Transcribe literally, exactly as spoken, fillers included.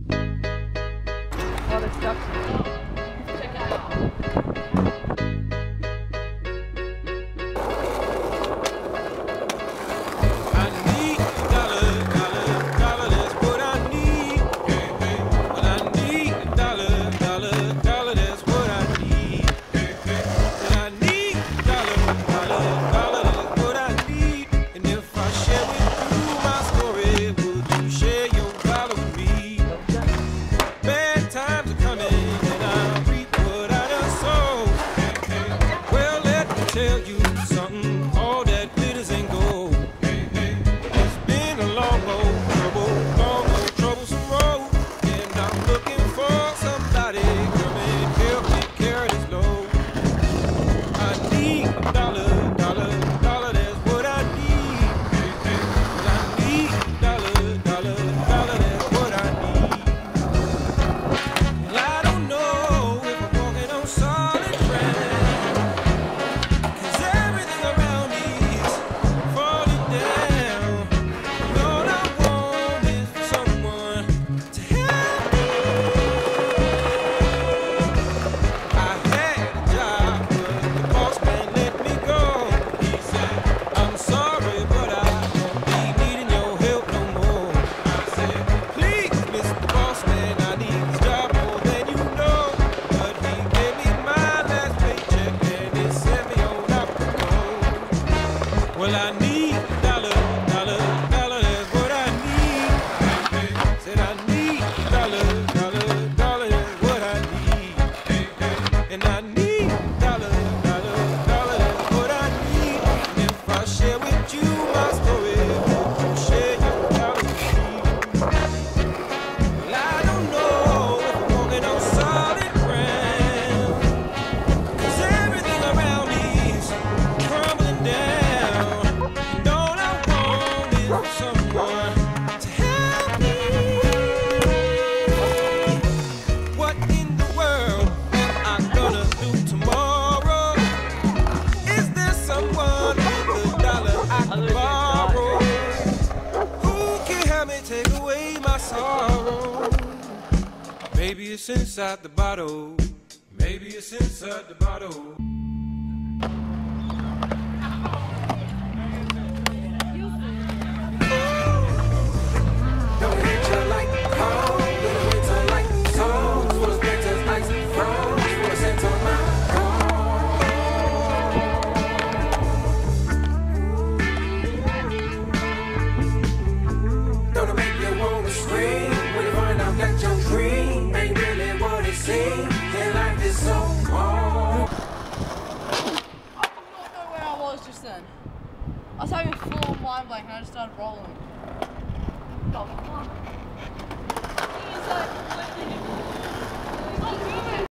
Oh, there's ducks here. Check that out. Well, I need a dollar, dollar, dollar, that's what I need. Said I need a dollar, dollar, dollar, that's what I need. And I need a dollar, dollar, dollar, that's what I need. And if I share with you my story, would you share your dollar with me? Well, I don't know if I'm walking on solid ground, 'cause everything around me is crumbling down. Someone to help me. What in the world am I gonna do tomorrow? Is there someone with a dollar I can borrow? Who can help me take away my sorrow? Maybe it's inside the bottle. Maybe it's inside the bottle. Just then, I was having a full mind blank and I just started rolling. The fuck?